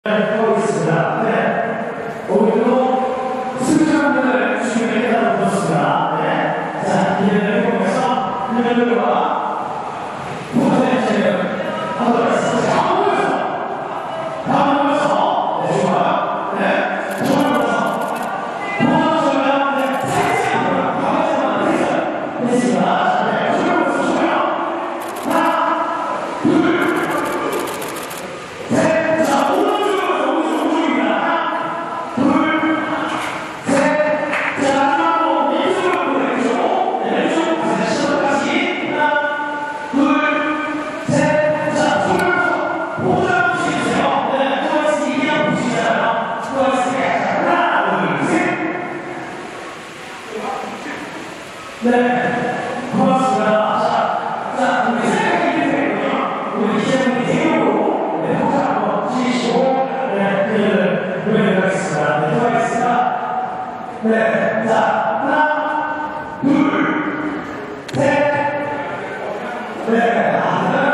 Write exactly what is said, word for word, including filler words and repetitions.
하고 있습니다. 네. 오늘도 승자분을 주님에게 나눠주셨습니다. 네. 자, 기회를 해보면서 그녀들과 포토네이션을 하도록 하겠습니다. 다 모여서, 다 모여서, 네, 좋아요. 네, 좋아요. 포토네이션을 네, 살짝 가만히만 해서 했습니다. 네, 좋아요. 좋아요. 하나, 둘, 셋. 자, 오른쪽으로 오른쪽입니다. 하나, 둘, 셋. 자, 마지막으로 왼쪽으로 왼쪽. 네, 왼쪽. 다시 시작까지. 하나, 둘, 셋. 자, 손을 포즈 한번 주시겠어요? 네, 트와이스 얘기하고 보시잖아요. 트와이스 하나, 둘, 셋. 네, 고맙습니다. 자, 자, 우리 생각이 되고요. 우리 기자님이 대우로 네, 포즈 한번 주시고, 네, 그 노래를 하겠습니다. 네, 트와이스가 네, 자, 하나, 둘, 셋. 네, 아,